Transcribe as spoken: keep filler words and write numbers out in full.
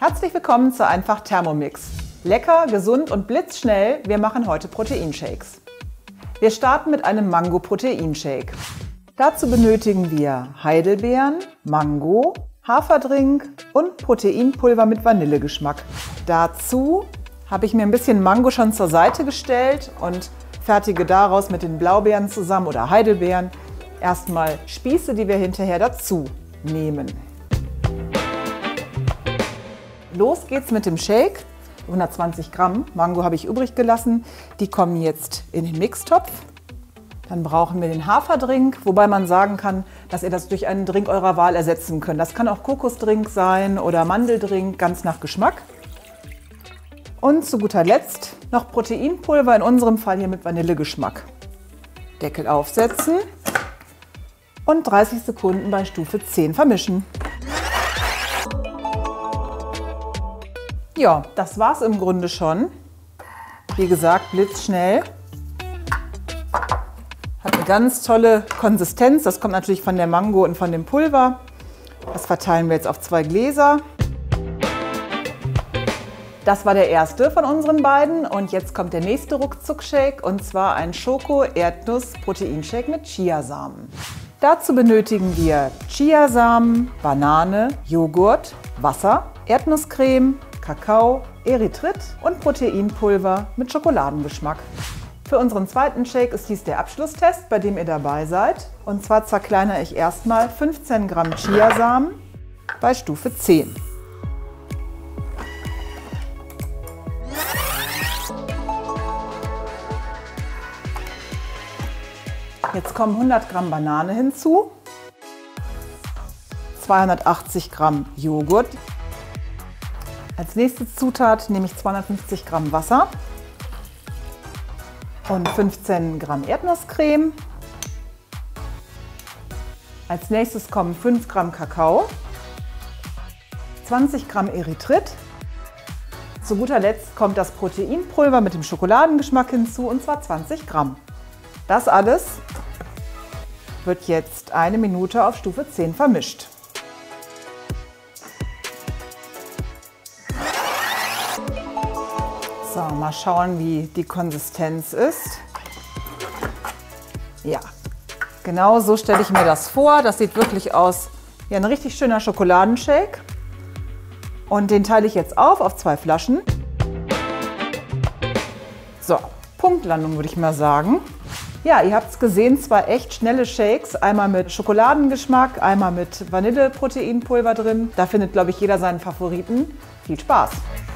Herzlich willkommen zu Einfach Thermomix. Lecker, gesund und blitzschnell, wir machen heute Proteinshakes. Wir starten mit einem Mango-Proteinshake. Dazu benötigen wir Heidelbeeren, Mango, Haferdrink und Proteinpulver mit Vanillegeschmack. Dazu habe ich mir ein bisschen Mango schon zur Seite gestellt und fertige daraus mit den Blaubeeren zusammen oder Heidelbeeren erstmal Spieße, die wir hinterher dazu nehmen. Los geht's mit dem Shake. hundertzwanzig Gramm Mango habe ich übrig gelassen. Die kommen jetzt in den Mixtopf. Dann brauchen wir den Haferdrink, wobei man sagen kann, dass ihr das durch einen Drink eurer Wahl ersetzen könnt. Das kann auch Kokosdrink sein oder Mandeldrink, ganz nach Geschmack. Und zu guter Letzt noch Proteinpulver, in unserem Fall hier mit Vanillegeschmack. Deckel aufsetzen und dreißig Sekunden bei Stufe zehn vermischen. Ja, das war's im Grunde schon. Wie gesagt, blitzschnell. Hat eine ganz tolle Konsistenz. Das kommt natürlich von der Mango und von dem Pulver. Das verteilen wir jetzt auf zwei Gläser. Das war der erste von unseren beiden. Und jetzt kommt der nächste Ruckzuck-Shake. Und zwar ein Schoko-Erdnuss-Proteinshake mit Chiasamen. Dazu benötigen wir Chiasamen, Banane, Joghurt, Wasser, Erdnusscreme, Kakao, Erythrit und Proteinpulver mit Schokoladengeschmack. Für unseren zweiten Shake ist dies der Abschlusstest, bei dem ihr dabei seid. Und zwar zerkleinere ich erstmal fünfzehn Gramm Chiasamen bei Stufe zehn. Jetzt kommen hundert Gramm Banane hinzu, zweihundertachtzig Gramm Joghurt. Als nächste Zutat nehme ich zweihundertfünfzig Gramm Wasser und fünfzehn Gramm Erdnusscreme. Als nächstes kommen fünf Gramm Kakao, zwanzig Gramm Erythrit. Zu guter Letzt kommt das Proteinpulver mit dem Schokoladengeschmack hinzu, und zwar zwanzig Gramm. Das alles wird jetzt eine Minute auf Stufe zehn vermischt. So, mal schauen, wie die Konsistenz ist. Ja, genau so stelle ich mir das vor. Das sieht wirklich aus wie ein richtig schöner Schokoladenshake. Und den teile ich jetzt auf auf zwei Flaschen. So, Punktlandung würde ich mal sagen. Ja, ihr habt es gesehen, zwei echt schnelle Shakes. Einmal mit Schokoladengeschmack, einmal mit Vanilleproteinpulver drin. Da findet, glaube ich, jeder seinen Favoriten. Viel Spaß!